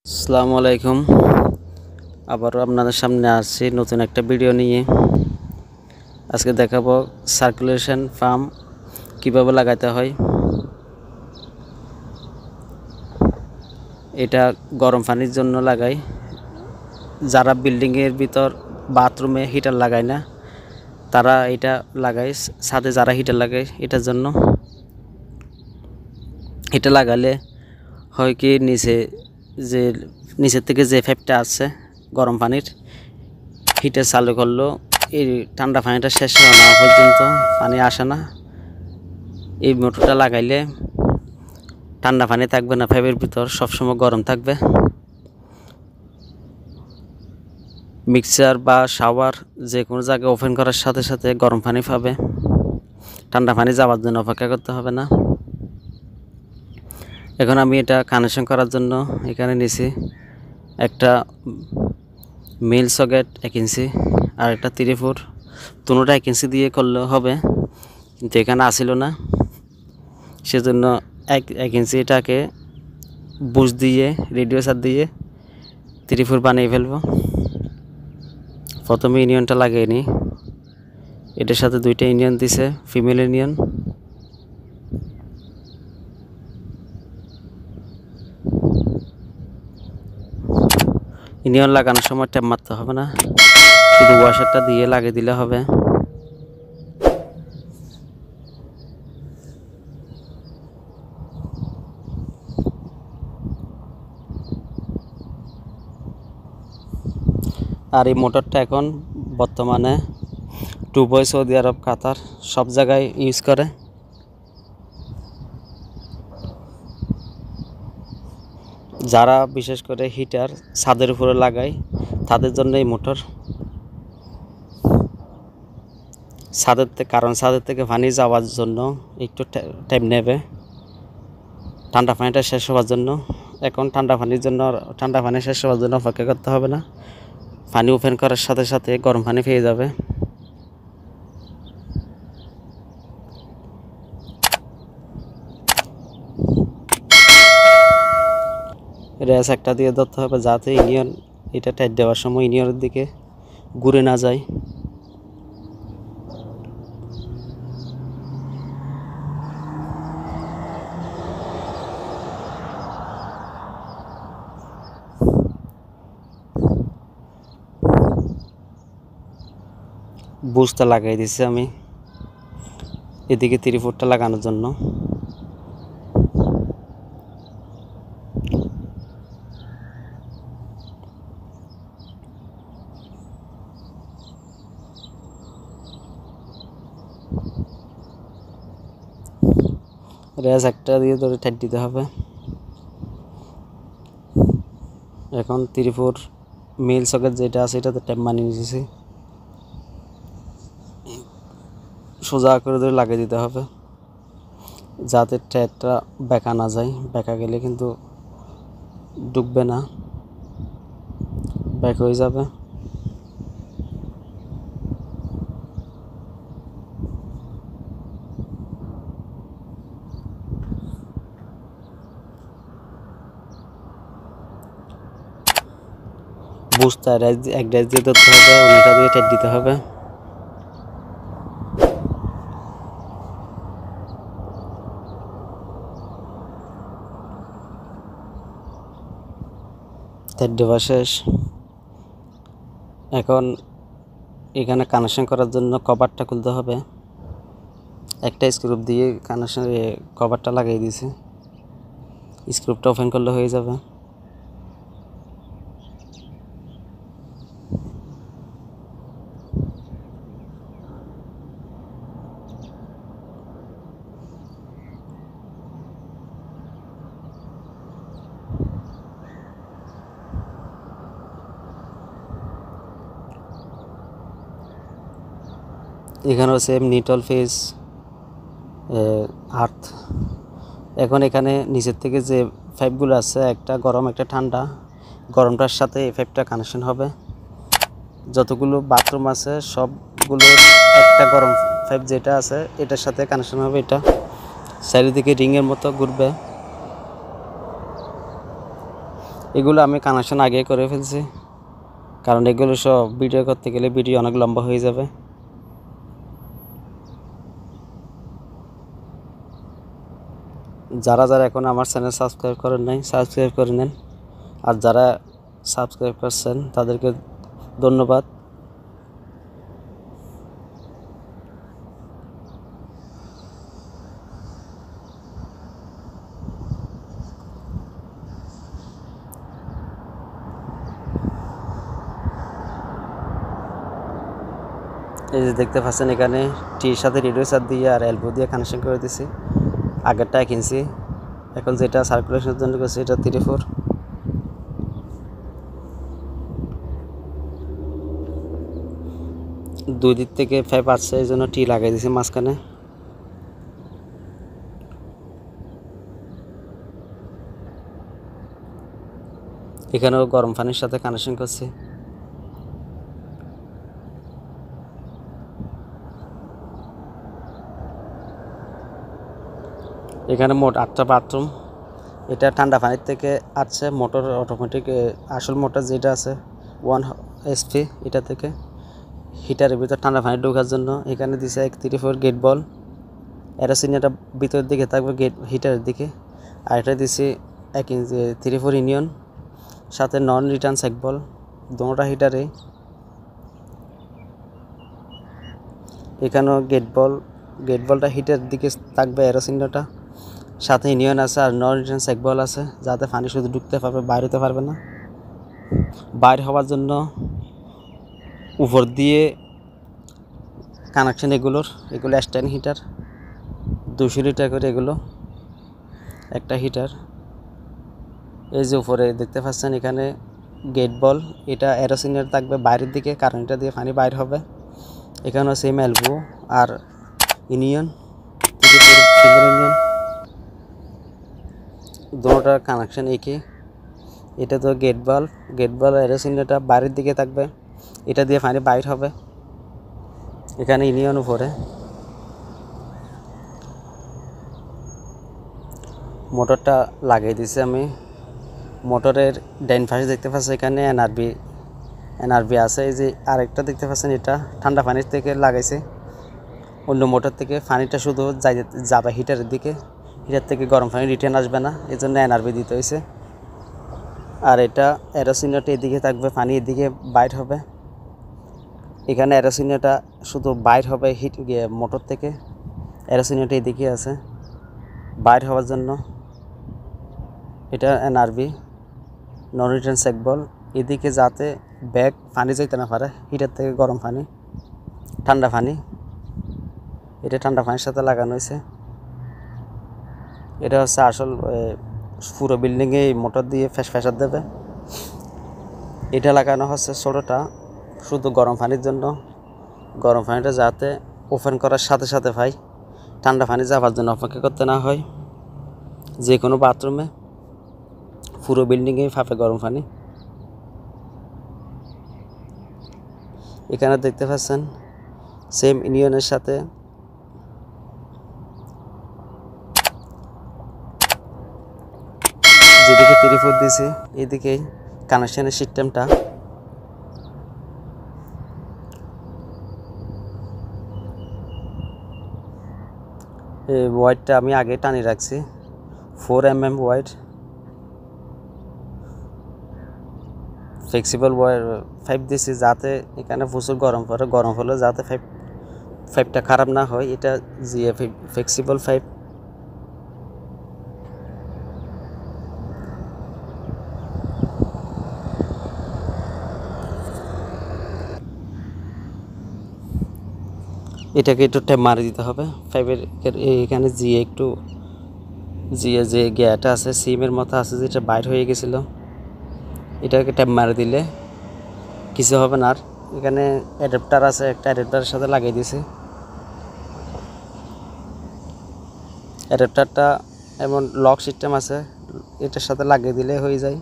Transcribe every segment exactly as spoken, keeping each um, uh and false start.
আসসালামু আলাইকুম। আবারও আপনাদের সামনে আসছি নতুন একটা ভিডিও নিয়ে। আজকে দেখাবো সার্কুলেশন পাম্প কিভাবে লাগাতে হয়। এটা গরম পানির জন্য লাগাই। যারা বিল্ডিংয়ের ভিতর বাথরুমে হিটার লাগায় না তারা এটা লাগায়, ছাদে যারা হিটার লাগায় এটার জন্য। এটা লাগালে হয় কি, নিচে যে নিচের থেকে যে পাইপটা আছে গরম পানির, হিটার চালু করলো এই ঠান্ডা পানিটা শেষ না পর্যন্ত পানি আসে না। এই মোটরটা লাগাইলে ঠান্ডা পানি থাকবে না, পাইপের ভিতর সবসময় গরম থাকবে। মিক্সার বা শাওয়ার যে কোনো জায়গায় ওপেন করার সাথে সাথে গরম পানি পাবে, ঠান্ডা পানি যাওয়ার জন্য অপেক্ষা করতে হবে না। এখন আমি এটা কানেকশন করার জন্য এখানে নিছি একটা মিল সকেট এক ইঞ্চি আর একটা থ্রি ফোর, দুটোটা এক ইঞ্চি দিয়ে করলে হবে, কিন্তু এখানে আসিল না, সেজন্য এক এক ইঞ্চি এটাকে বুশ দিয়ে রেডিওসার দিয়ে থ্রি ফোর বানিয়ে ফেলবো। প্রথমে ইউনিয়নটা লাগিয়ে নিই। এটার সাথে দুইটা ইউনিয়ন দিছে, ফিমেল ইউনিয়ন। ইউনিয়ন লাগানোর সময় ট্যাপ মারতে হবে না, শুধু ওয়াশারটা দিয়ে লাগিয়ে দিলে হবে। আর এই মোটরটা এখন বর্তমানে দুবাই, সৌদি আরব, কাতার সব জায়গায় ইউজ করে। যারা বিশেষ করে হিটার ছাদের উপরে লাগায় তাদের জন্য এই মোটর। ছাদের থেকে, কারণ ছাদের থেকে পানি যাওয়ার জন্য একটু টাইম নেবে ঠান্ডা পানিটা শেষ হওয়ার জন্য। এখন ঠান্ডা পানির জন্য ঠান্ডা পানি শেষ হওয়ার জন্য অপেক্ষা করতে হবে না, পানি ওপেন করার সাথে সাথে গরম পানি পেয়ে যাবে। রেস একটা দিয়ে ধরতে হবে যাতে ইউনিয়ন এটা টাইট দেওয়ার সময় ইউনিয়নের দিকে ঘুরে না যায়। বুশটা লাগাই দিছি আমি এদিকে থ্রি ফোরটা লাগানোর জন্য। রেস একটা দিয়ে ধরে টাইট দিতে হবে। এখন থ্রি ফোর মিল সকেট যেটা আছে এটাতে ট্যাপ মানিয়ে নিয়েছি, সোজা করে ধরে লাগিয়ে দিতে হবে যাতে ট্যাপটা বেঁকা না যায়। বেঁকা গেলে কিন্তু ঢুকবে না, ব্যাক হয়ে যাবে। বুঝতে এক ড্যাশ দিয়ে ধরতে হবে, অন্যটা দিয়ে টাইট দিতে হবে। টাইট দেওয়া শেষ। এখন এখানে কানেকশন করার জন্য কভারটা খুলতে হবে। একটা স্ক্রুপ দিয়ে কানেকশন কভারটা লাগিয়ে দিয়েছি, স্ক্রুপটা ওপেন করলে হয়ে যাবে। এখানেও সেম নিউট্রাল ফেজ আর্থ। এখন এখানে নিচের থেকে যে পাইপগুলো আছে, একটা গরম একটা ঠান্ডা, গরমটার সাথে এই পাইপটা কানেকশন হবে। যতগুলো বাথরুম আছে সবগুলো একটা গরম পাইপ যেটা আছে এটার সাথে কানেকশন হবে। এটা চারিদিকে রিংয়ের মতো ঘুরবে। এগুলো আমি কানেকশন আগে করে ফেলছি, কারণ এগুলো সব ভিডিও করতে গেলে ভিডিও অনেক লম্বা হয়ে যাবে। যারা যারা এখন আমার চ্যানেল সাবস্ক্রাইব করেন নাই সাবস্ক্রাইব করে নেন, আর যারা সাবস্ক্রাইব করছেন তাদেরকে ধন্যবাদ। এই যে দেখতে পাচ্ছেন এখানে টির সাথে রেডিও সার দিয়ে আর এলবো দিয়ে কানেকশন করে দিছি। আগেরটা এক ইঞ্চি, এখন যেটা সার্কুলেশনের জন্য করছি এটা থ্রি ফোর। দুই দিক থেকে ফাইভ আসছে, এই জন্য টি লাগাই দিয়েছি মাঝখানে। এখানেও গরম পানির সাথে কানেকশন করছি। এখানে মোট আটটা বাথরুম। এটা ঠান্ডা পানির থেকে আসছে মোটর অটোমেটিক, আসল মোটর যেটা আছে ওয়ান এসপি, এটা থেকে হিটারের ভিতর ঠান্ডা পানি ঢোকার জন্য এখানে দিছে এক থ্রি ফোর গেট বল। এরোসিনটা ভিতরের দিকে থাকবে গেট হিটারের দিকে। আর এটা দিছি এক ইঞ্চি থ্রি ফোর ইউনিয়ন, সাথে নন রিটার্ন সেক বল দুটোটা হিটারে। এখানেও গেট বল, গেট বলটা হিটারের দিকে থাকবে এরোসিনটা, সাথে ইউনিয়ন আছে আর নন রিটার্ন সেক বল আছে, যাতে পানি শুধু ঢুকতে পারবে, বাইরে হতে পারবে না। বাইরে হওয়ার জন্য উপর দিয়ে কানেকশন এগুলোর, এগুলো স্ট্যান্ড হিটার দুশো লিটার করে, এগুলো একটা হিটার। এই যে উপরে দেখতে পাচ্ছেন এখানে গেট বল, এটা এরোসিনের থাকবে বাইরের দিকে, কারণ এটা দিয়ে পানি বাইর হবে। এখানেও সেম এলবো আর ইউনিয়ন, ইউনিয়ন দুটোটার কানেকশন একই। এটা তো গেট বল, গেট বল এরোসিনটা বাইরের দিকে থাকবে, এটা দিয়ে পানি বাইর হবে। এখানে ইউনিয়ন উপরে। মোটরটা লাগিয়ে দিছি আমি। মোটরের ডাইন পাশে দেখতে পাচ্ছেন এখানে এনআরবি এনআরবি আছে। এই যে আরেকটা দেখতে পাচ্ছেন, এটা ঠান্ডা পানির থেকে লাগাইছে, অন্য মোটর থেকে পানিটা শুধু যাই যাবে হিটারের দিকে, হিটার থেকে গরম পানি রিটার্ন আসবে না, এই জন্য এনআরবি দিতে হয়েছে। আর এটা এরোসিনটা এদিকে থাকবে, পানি এদিকে বাইর হবে। এখানে এরোসিনটা শুধু বাইর হবে হিট মোটর থেকে, এরোসিনটা এদিকে আছে বাইর হওয়ার জন্য। এটা এনআরবি নন রিটার্ন সেক বল, এদিকে যাতে ব্যাগ পানি যেতে না পারে হিটার থেকে গরম পানি, ঠান্ডা পানি। এটা ঠান্ডা পানির সাথে লাগানো হয়েছে। এটা হচ্ছে আসল পুরো বিল্ডিংয়ে এই মোটর দিয়ে ফ্যাস ফ্যাসার দেবে। এটা লাগানো হচ্ছে ছোটোটা শুধু গরম পানির জন্য, গরম পানিটা যাতে ওপেন করার সাথে সাথে ভাই ঠান্ডা পানি যাওয়ার জন্য অপেক্ষা করতে না হয়। যে কোনো বাথরুমে পুরো বিল্ডিংয়ে ফাঁপে গরম পানি। এখানে দেখতে পাচ্ছেন সেম ইউনিয়নের সাথে যেদিকে থ্রি ফোর দিয়েছি এদিকে কানেকশনের সিস্টেমটা। এই ওয়াইডটা আমি আগে টানি রাখছি, four mm mm wide, flexible wire pipe দিয়েছি যাতে এখানে প্রচুর গরম পড়ে, গরম হলে যাতে পাইপ পাইপটা খারাপ না হয়। এটা জিএ ফ্লেক্সিবল পাইপ। এটাকে একটু ট্যাপ মারি দিতে হবে পাইপের এখানে, জিএ একটু জিএ যে গ্যাটা আছে সিমের মতো আছে যেটা বাইর হয়ে গেছিলো, এটাকে ট্যাপ মারি দিলে কিছু হবে না। আর এখানে অ্যাডাপ্টার আছে, একটা অ্যাডাপ্টারের সাথে লাগিয়ে দিয়েছি। অ্যাডাপ্টারটা এমন লক সিস্টেম আছে, এটার সাথে লাগিয়ে দিলে হয়ে যায়।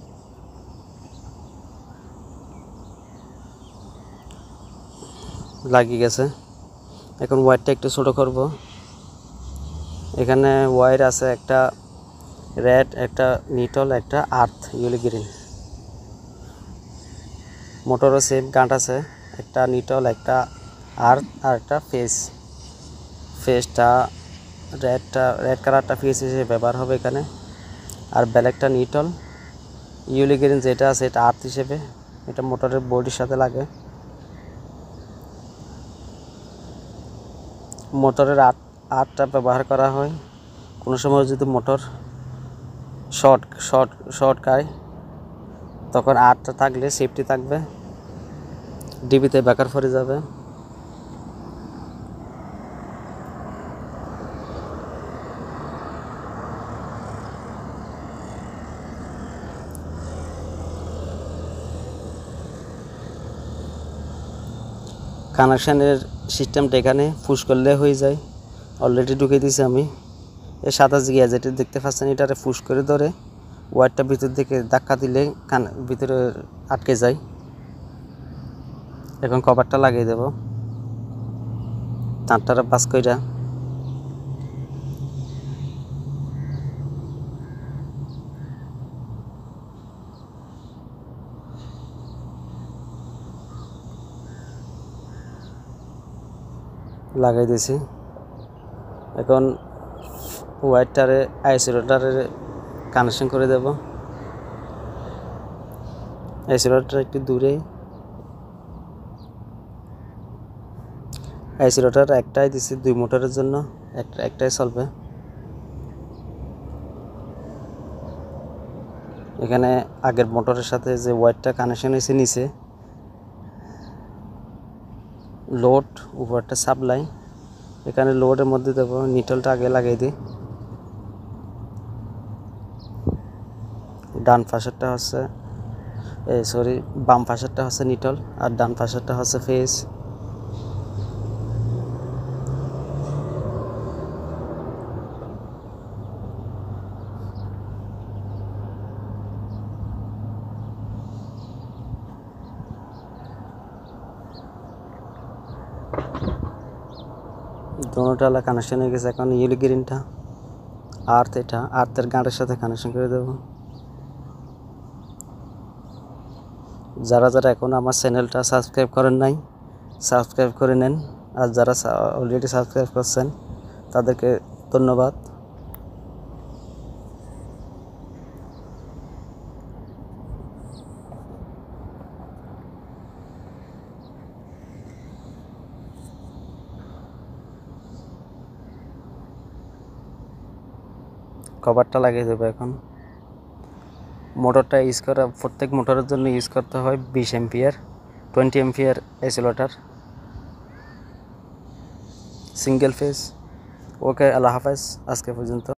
লাগিয়ে গেছে। এখন ওয়্যারটা একটু ছোটো করব। এখানে ওয়্যার আছে একটা রেড, একটা নিটল, একটা আর্থ ইউলি গ্রিন। মোটরও সেম গাঁট আছে, একটা নিটল, একটা আর্থ আর একটা ফেস। ফেসটা রেডটা রেড কালারটা ফেস হিসেবে ব্যবহার হবে এখানে, আর ব্ল্যাকটা নিটল, ইউলি গ্রিন যেটা আছে এটা আর্থ হিসেবে, এটা মোটরের বডির সাথে লাগে। মোটরের আর্থ আর্থটা ব্যবহার করা হয় কোনো সময় যদি মোটর শর্ট শর্ট শর্ট খায়, তখন আর্থটা থাকলে সেফটি থাকবে, ডিবিতে বেকার পড়ে যাবে। কানেকশানের সিস্টেমটা এখানে পুশ করলে হয়ে যায়, অলরেডি ঢুকে দিয়েছি আমি। এর সাদা গিয়া যেটা দেখতে পাচ্ছেন এটারে পুশ করে ধরে ওয়ারটা ভিতর দিকে ধাক্কা দিলে কান ভিতরে আটকে যায়। এখন কভারটা লাগিয়ে দেব, তারটারা পাস কইরা লাগাই দিয়েছি। এখন ওয়ারটারে আইসোলেটরে কানেকশন করে দেব। আইসোলেটর একটু দূরে, আইসোলেটর একটাই দিছি দুই মোটরের জন্য, একটা একটাই চলবে। এখানে আগের মোটরের সাথে যে ওয়ারটা কানেকশন হয়েছে নিচে লোড, উপরটা সাপ্লাই, এখানে লোডের মধ্যে দেব। নিটলটা আগে লাগিয়ে দিই। ডান পাশেরটা হচ্ছে এই সরি বাম পাশেরটা হচ্ছে নিটল আর ডান পাশেরটা হচ্ছে ফেস। দোনোটা কানেকশন হয়ে গেছে। এখন ইউলি গ্রিনটা আর্থ, এটা আর্থের গাঁটের সাথে কানেকশন করে দেব। যারা যারা এখন আমার চ্যানেলটা সাবস্ক্রাইব করেন নাই সাবস্ক্রাইব করে নেন, আর যারা অলরেডি সাবস্ক্রাইব করছেন তাদেরকে ধন্যবাদ। কভারটা লাগিয়ে দেবো। এখন মোটরটা ইউজ করা প্রত্যেক মোটরের জন্য ইউজ করতে হয় বিশ ampere, twenty ampere isolator, single phase. Okay, আল্লাহ হাফেজ, আজকে পর্যন্ত।